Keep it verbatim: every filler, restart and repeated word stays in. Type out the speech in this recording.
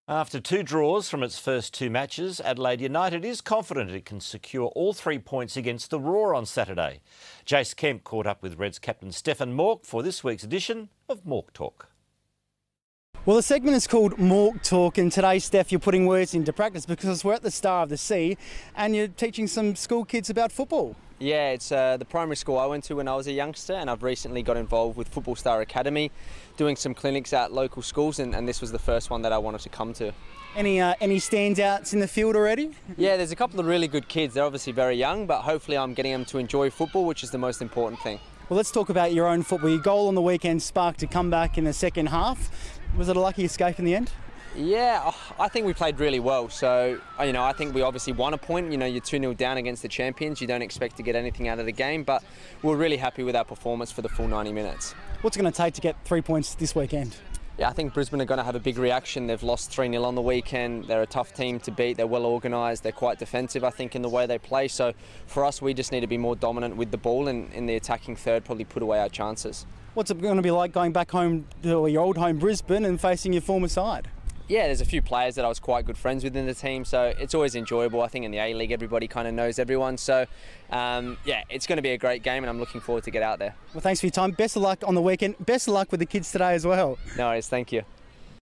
After two draws from its first two matches, Adelaide United is confident it can secure all three points against the Roar on Saturday. Jace Kemp caught up with Reds captain Stefan Mauk for this week's edition of Mauk Talk. Well, the segment is called Mauk Talk, and today, Steph, you're putting words into practice because we're at the Star of the Sea and you're teaching some school kids about football. Yeah, it's uh, the primary school I went to when I was a youngster, and I've recently got involved with Football Star Academy, doing some clinics at local schools, and, and this was the first one that I wanted to come to. Any uh, any standouts in the field already? Yeah, there's a couple of really good kids. They're obviously very young, but hopefully I'm getting them to enjoy football, which is the most important thing. Well, let's talk about your own football. Your goal on the weekend sparked a comeback in the second half. Was it a lucky escape in the end? Yeah, I think we played really well. So, you know, I think we obviously won a point. You know, you're two nil down against the champions. You don't expect to get anything out of the game, but we're really happy with our performance for the full ninety minutes. What's it going to take to get three points this weekend? Yeah, I think Brisbane are going to have a big reaction. They've lost three nil on the weekend. They're a tough team to beat. They're well organised. They're quite defensive, I think, in the way they play. So for us, we just need to be more dominant with the ball, and in the attacking third, probably put away our chances. What's it going to be like going back home to your old home Brisbane and facing your former side? Yeah, there's a few players that I was quite good friends with in the team, so it's always enjoyable. I think in the A-League everybody kind of knows everyone, so um, yeah, it's going to be a great game and I'm looking forward to get out there. Well, thanks for your time. Best of luck on the weekend. Best of luck with the kids today as well. No worries, thank you.